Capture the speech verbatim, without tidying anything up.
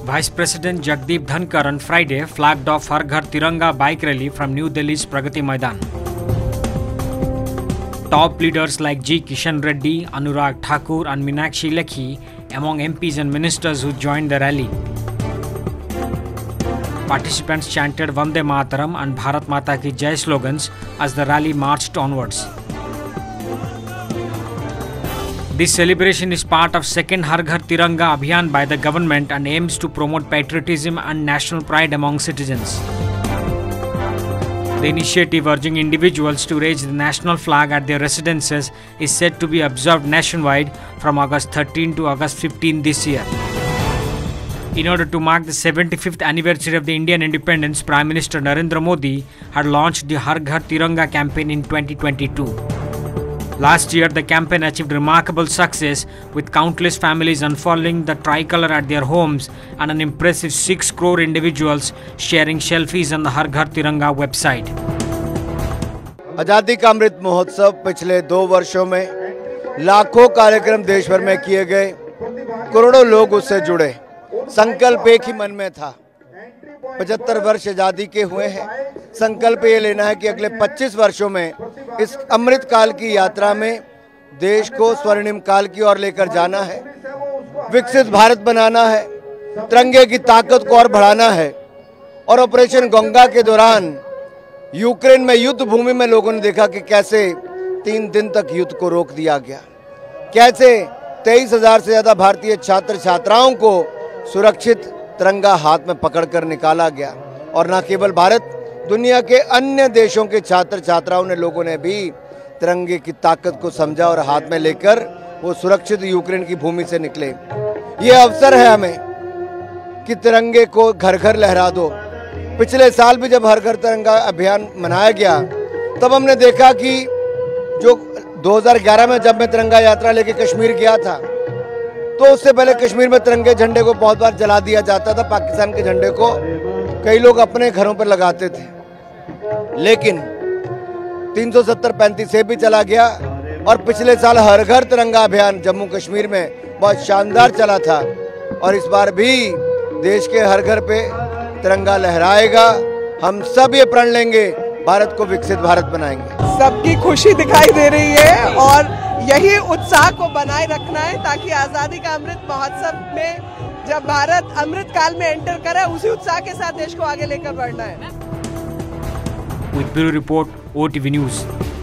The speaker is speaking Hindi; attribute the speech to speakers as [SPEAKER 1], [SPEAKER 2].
[SPEAKER 1] Vice President Jagdeep Dhankar on Friday flagged off Har Ghar Tiranga bike rally from New Delhi's Pragati Maidan. Top leaders like G. Kishan Reddy, Anurag Thakur and Meenakshi Lekhi among M Ps and ministers who joined the rally. Participants chanted Vande Mataram and Bharat Mata Ki Jai slogans as the rally marched onwards. This celebration is part of second Har Ghar Tiranga Abhiyan by the government and aims to promote patriotism and national pride among citizens. The initiative urging individuals to raise the national flag at their residences is said to be observed nationwide from August thirteenth to August fifteenth this year. In order to mark the seventy-fifth anniversary of the Indian independence, Prime Minister Narendra Modi had launched the Har Ghar Tiranga campaign in twenty twenty-two. Last year, the campaign achieved remarkable success with countless families unfurling the tricolour at their homes and an impressive six crore individuals sharing selfies on the Har Ghar Tiranga website.
[SPEAKER 2] आज़ादी का अमृत महोत्सव पिछले दो वर्षों में लाखों कार्यक्रम देश भर में किए गए, करोड़ों लोग उससे जुड़े। संकल्प एक ही मन में था, पचहत्तर वर्ष आज़ादी के हुए हैं। संकल्प ये लेना है कि अगले पच्चीस वर्षों में इस अमृत काल की यात्रा में देश को स्वर्णिम काल की ओर लेकर जाना है, विकसित भारत बनाना है, तिरंगे की ताकत को और बढ़ाना है। और ऑपरेशन गंगा के दौरान यूक्रेन में युद्ध भूमि में लोगों ने देखा कि कैसे तीन दिन तक युद्ध को रोक दिया गया, कैसे तेईस हजार से ज़्यादा भारतीय छात्र छात्राओं को सुरक्षित तिरंगा हाथ में पकड़कर निकाला गया। और न केवल भारत, दुनिया के अन्य देशों के छात्र छात्राओं ने लोगों ने भी तिरंगे की ताकत को समझा और हाथ में लेकर वो सुरक्षित यूक्रेन की भूमि से निकले। ये अवसर है हमें कि तिरंगे को घर घर लहरा दो। पिछले साल भी जब हर घर तिरंगा अभियान मनाया गया, तब हमने देखा कि जो दो हज़ार ग्यारह में जब मैं तिरंगा यात्रा लेके कश्मीर गया था, तो उससे पहले कश्मीर में तिरंगे झंडे को बहुत बार जला दिया जाता था। पाकिस्तान के झंडे को कई लोग अपने घरों पर लगाते थे, लेकिन तीन सौ सत्तर पैंतीस से भी चला गया। और पिछले साल हर घर तिरंगा अभियान जम्मू कश्मीर में बहुत शानदार चला था। और इस बार भी देश के हर घर पे तिरंगा लहराएगा। हम सब ये प्रण लेंगे, भारत को विकसित भारत बनाएंगे।
[SPEAKER 3] सबकी खुशी दिखाई दे रही है और यही उत्साह को बनाए रखना है, ताकि आज़ादी का अमृत महोत्सव में जब भारत अमृत काल में एंटर करे, उसी उत्साह के साथ देश को आगे लेकर बढ़ना है।
[SPEAKER 1] With Bureau Report, O T V News.